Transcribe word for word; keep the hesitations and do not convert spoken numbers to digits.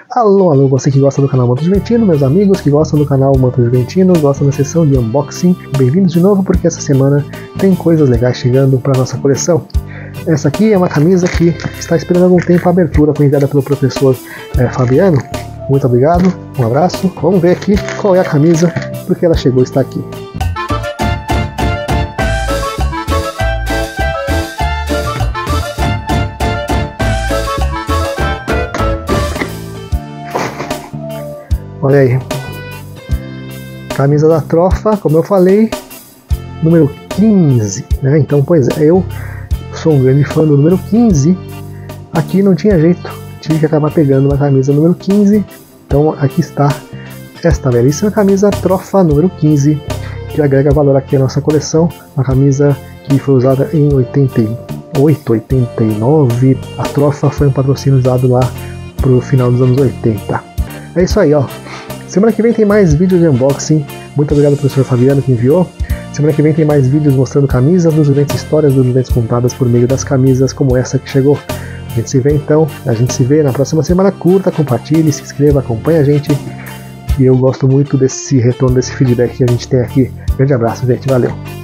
Alô, alô, você que gosta do canal Manto Juventino, meus amigos que gostam do canal Manto Juventino, gostam da sessão de unboxing, bem-vindos de novo porque essa semana tem coisas legais chegando para nossa coleção. Essa aqui é uma camisa que está esperando algum tempo a abertura, foi enviada pelo professor é, Fabiano. Muito obrigado, um abraço. Vamos ver aqui qual é a camisa, porque ela chegou e está aqui. Olha aí, camisa da Trofa, como eu falei, número quinze, né? Então, pois é, eu sou um grande fã do número quinze, aqui não tinha jeito, tive que acabar pegando uma camisa número quinze, então aqui está esta belíssima camisa Trofa número quinze, que agrega valor aqui à nossa coleção, uma camisa que foi usada em oitenta e oito, oitenta e nove, a Trofa foi um patrocínio usado lá pro final dos anos oitenta. É isso aí, ó. Semana que vem tem mais vídeos de unboxing. Muito obrigado ao professor Fabiano que enviou. Semana que vem tem mais vídeos mostrando camisas dos Juventus, histórias dos Juventus contadas por meio das camisas como essa que chegou. A gente se vê então, a gente se vê na próxima semana. Curta, compartilhe, se inscreva, acompanhe a gente. E eu gosto muito desse retorno, desse feedback que a gente tem aqui. Grande abraço, gente. Valeu!